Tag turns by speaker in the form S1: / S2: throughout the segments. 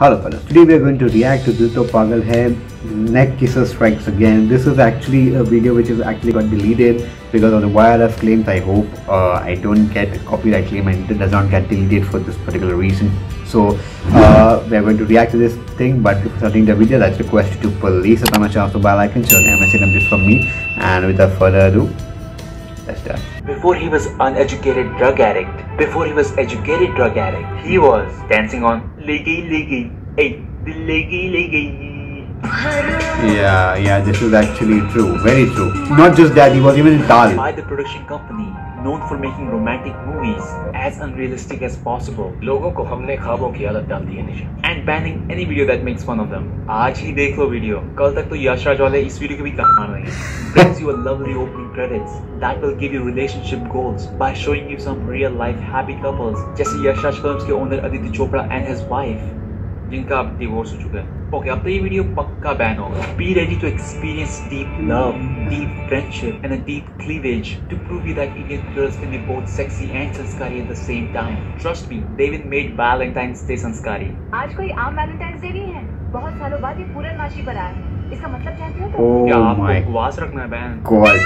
S1: Hello fellas, today we are going to react to Dil To Pagal Hai, Neck Kisser Strikes Again. This is actually a video which is actually got deleted because of the wireless claims. I hope I don't get a copyright claim and it does not get deleted for this particular reason. So we are going to react to this thing, but before starting the video, let's request you to please hit on my channel, bell icon, share an message update from me, and without further ado, let's start.
S2: Before he was uneducated drug addict, before he was educated drug addict, he was dancing on Legi, hey, Legi.
S1: Yeah, this is actually true, very true. Not just that, he was even in Tal.
S2: By the production company known for making romantic movies as unrealistic as possible. लोगों को हमने ख्वाबों की आदत डाल दी है निशा. And banning any video that makes fun of them. आज ही देख लो वीडियो. कल तक तो यश राज वाले इस वीडियो के भी काम मार रहे हैं. Brings you a lovely opening credits that will give you relationship goals by showing you some real life happy couples जैसे यश राज फिल्म्स के owner Aditi Chopra and his wife जिनका अब डिवोर्स हो चुका है. ओके, अब तो ये वीडियो पक्का बैन होगा. Be ready to experience deep love, deep friendship and a deep cleavage to prove you that Indian girls can be both sexy and sanskari at the same time. Trust me, they even made Valentine's Day sanskari.
S3: आज कोई आम Valentine's day नहीं है. बहुत सालों बाद ये पूर्णमासी पर आया है. इसका मतलब जानते हो तो?
S2: क्या आपको उपवास रखना है बहन?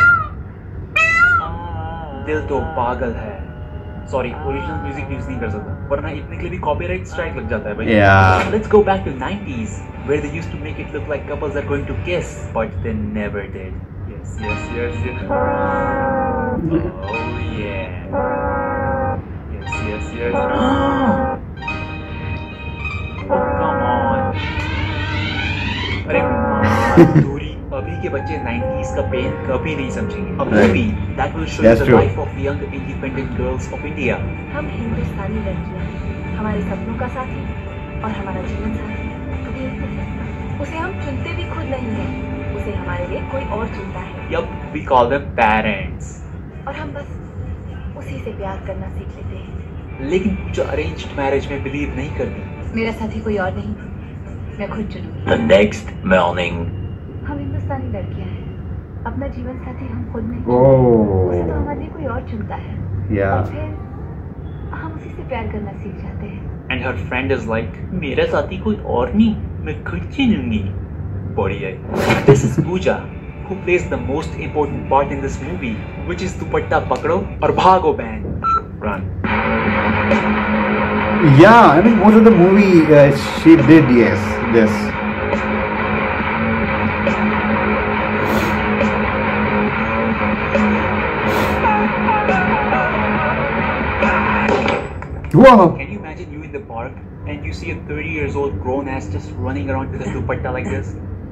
S2: दिल तो पागल है. सॉरी, ओरिजिनल म्यूजिक यूज नहीं कर सकता वरना इतने के लिए भी कॉपीराइट स्ट्राइक लग जाता है भाई. Let's go back to 90s where they used to make it look like couples are going to kiss but they never did. Yes. Oh yeah. Yes. Oh come on. अरे दूरी. अभी के बच्चे 90s का पेन कभी नहीं समझेंगे. A movie that will show you the life of young independent girls of India.
S3: हम हिंदुस्तानी लड़कियां, हमारे सपनों का साथी और हमारा जीवन साथी कभी एक नहीं है. उसे हम चुनते भी खुद नहीं हैं. उसे हमारे लिए कोई और चुनता है.
S2: Yup, we call them parents.
S3: और हम बस उसी से प्यार करना सीख लेते हैं.
S2: लेकिन जो अरेंज्ड मैरिज में बिलीव नहीं करती.
S3: मेरा साथी कोई और नहीं, मैं खुद चुनूंगी.
S2: The next morning.
S3: हम हिंदुस्तानी लड़कियां हैं. अपना जीवन साथी हम खुद नहीं उसे तो हमारे लिए कोई और चुनता है. और फिर हम उसी से प्यार करना सीख जाते हैं.
S2: And her friend is like, मेरा साथी कोई और नहीं, मैं खुद चुनूंगी. बढ़िया. This is Pooja, who plays the most important part in this movie, which is दुपट्टा पकड़ो और भागो बहन. Run.
S1: Yeah, I mean most of the movie she did this. Wow.
S2: Can you imagine you in the park and you see a 30 years old grown ass just running around with a dupatta like this?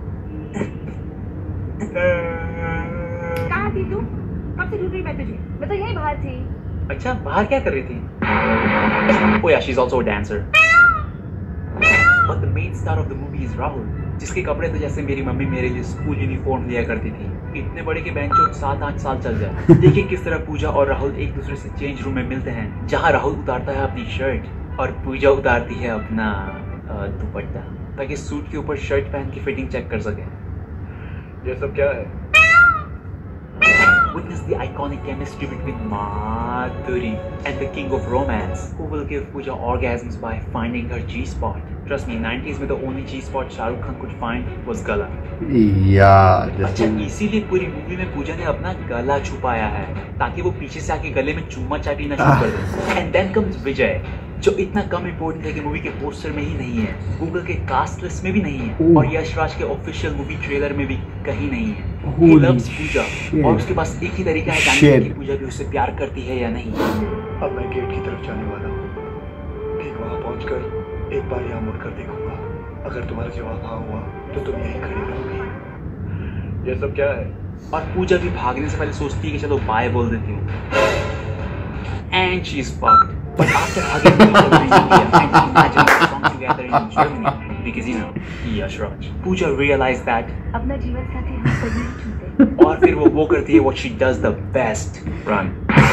S3: कहाँ थी तू? कब से ढूंढ रही मैं तुझे? मैं तो यहीं बाहर थी.
S2: अच्छा, बाहर क्या कर रही थी? Oh yeah, she's also a dancer. But the main star of the movie is Rahul, जिसके कपड़े तो जैसे मेरी मम्मी मेरे लिए स्कूल यूनिफॉर्म लिया करती थी. इतने बड़े के बेंचो 7-8 साल चल जाए. देखिए किस तरह पूजा और राहुल एक दूसरे से चेंज रूम में मिलते हैं, जहाँ राहुल उतारता है अपनी शर्ट और पूजा उतारती है अपना दुपट्टा, ताकि सूट के ऊपर शर्ट पहन की फिटिंग चेक कर सके. ये सब क्या है? Witness the iconic chemistry between Madhuri and the king of romance, who will give Pooja orgasms by finding her G-spot. Trust me, 90s में the only G-spot Shahrukh Khan could find was गला. अच्छा, इसीलिए पूरी movie में पूजा ने अपना गला छुपाया है ताकि वो पीछे से आके गले में चुम्मा चाटी ना शुरू कर दे. And then comes Vijay, जो इतना कम इम्पोर्टेंट है कि मूवी के पोस्टर में ही नहीं है, गूगल के कास्ट लिस्ट में भी नहीं है और यश राज के ऑफिशियल मूवी ट्रेलर में भी कहीं नहीं है. He loves पूजा और उसके पास एक ही तरीका है जानने की पूजा भी उससे प्यार करती है या नहीं.
S4: अब मैं गेट की तरफ जाने वाला हूँ. ठीक वहाँ पहुँचकर एक बार यहाँ मुड़कर देखूंगा. अगर तुम्हारा जवाब हाँ हुआ तो तुम यहीं खड़ी रहोगी. ये सब क्या है?
S2: और पूजा भी भागने से पहले सोचती है कि चलो बाय बोल देती हूँ. And she's fucked. But after hugging Pooja in India and imagining a song together in Germany, because you know, Yash Raj, Pooja realized that
S3: अपना जीवन साथी हम खुद नहीं चुनते.
S2: और फिर वो करती है what she does the best. Run.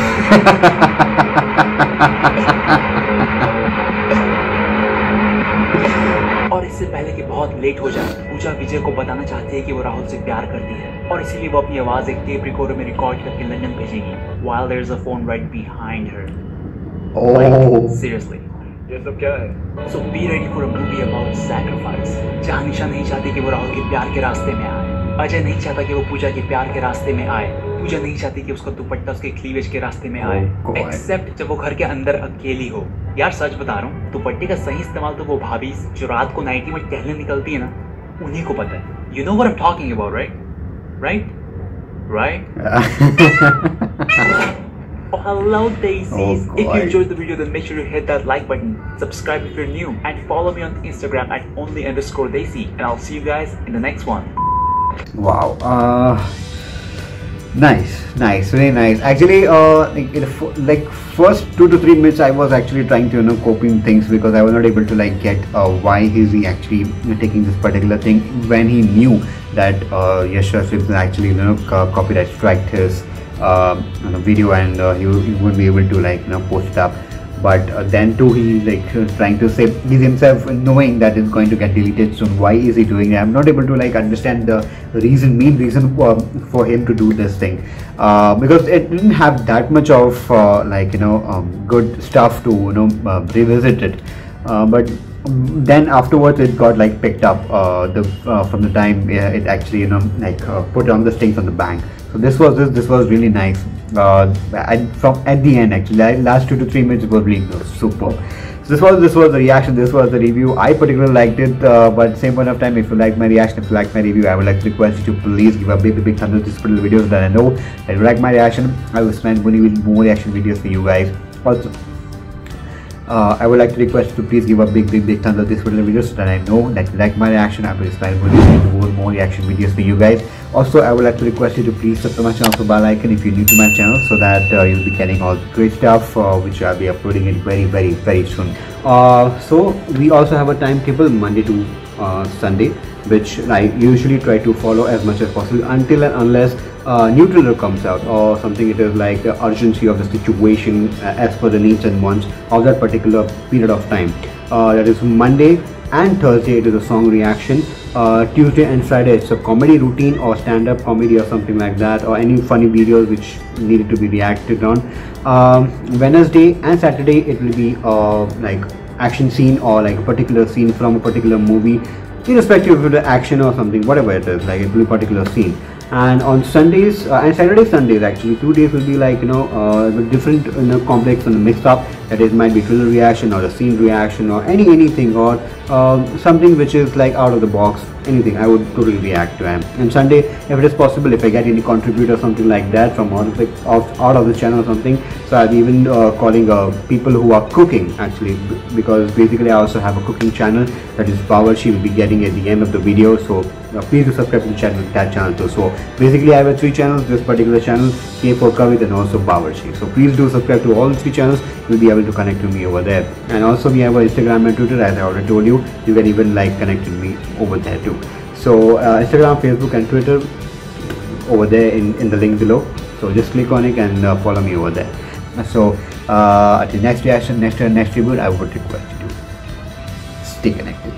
S2: और इससे पहले कि बहुत लेट हो जाए, पूजा विजय को बताना चाहती है कि वो राहुल से प्यार करती है और इसीलिए वो अपनी आवाज एक टेप रिकॉर्डर में रिकॉर्ड करके लंदन भेजेगी while there is a phone right behind her.
S1: Oh.
S2: Like, seriously.
S4: ये सब क्या है?
S2: So be ready for a movie about sacrifice. जहाँ निशा नहीं चाहती कि वो राहुल के प्यार के रास्ते में आए, अजय नहीं चाहता कि वो पूजा के प्यार के रास्ते में आए, पूजा नहीं चाहती कि उसका दुपट्टा उसके क्लीवेज के रास्ते में आए, एक्सेप्ट जब वो घर के अंदर अकेली हो। यार सच बता रहा हूँ, दुपट्टे का सही इस्तेमाल तो वो भाभी जो रात को नाइटी में टहलने निकलती है ना, उन्हीं को पता है। You know what I'm talking about, right? Right? Oh, hello Daisies. If you enjoyed the video, then make sure to hit that like button, subscribe if you're new, and follow me on Instagram at only_Daisy. And I'll see you guys in the next one.
S1: Wow. Nice, very nice. Actually, like first 2 to 3 minutes, I was actually trying to coping things because I was not able to get why is he actually taking this particular thing when he knew that Yashraj will actually copyright strike his video and he won't be able to post it up. But then too he trying to say, he's himself knowing that it's going to get deleted soon. Why is he doing it? I'm not able to understand the main reason for him to do this thing, because it didn't have that much of good stuff to revisit it, but then afterwards it got picked up from the time it actually put on the strings on the bank. So this was really nice. At the end, actually, last 2 to 3 minutes was really superb. So this was the reaction. This was the review. I particularly liked it, but same point of time, if you like my reaction, if you like my review, I would like to request you to please give a big thumbs up to this particular video, so that I know that you like my reaction. I will spend more reaction videos for you guys. Also, I would like to request you to please give a big thumbs up this particular video, so that I know that you like my reaction. I will spend more reaction videos for you guys. Also, I would like to request you to please subscribe my channel, bell icon if you're new to my channel, so that you'll be getting all the great stuff which I'll be uploading it very soon. So we also have a timetable Monday to Sunday, which I usually try to follow as much as possible until and unless new trailer comes out or something. It is like the urgency of the situation as per the needs and wants of that particular period of time. That is Monday and Thursday it is a song reaction. Tuesday and Friday it's a comedy routine or stand-up comedy or something like that, or any funny videos which needed to be reacted on. Wednesday and Saturday it will be action scene or a particular scene from a particular movie, irrespective of the action or something, whatever it is, it will be a particular scene. And on Sundays and Saturday, Sundays actually 2 days will be different complex and mixed up. That is, might be thriller reaction or a scene reaction or anything, or something which is out of the box, anything I would totally react to. And Sunday, if it is possible, if I get any contributor or something like that from out of the channel or something, so I'll be even calling people who are cooking actually, because basically I also have a cooking channel, that is Bawarchi, will be getting at the end of the video. So please do subscribe to the channel, that channel too. So basically I have 3 channels, this particular channel, K4 Kavit, and also Bawarchi. So please do subscribe to all the 3 channels. You'll be able to connect to me over there. And also we have our Instagram and Twitter, as I already told you. You can even connect to me over there too. So Instagram, Facebook and Twitter over there in the link below. So just click on it and follow me over there. So at the next reaction, next review, I would request you to stay connected.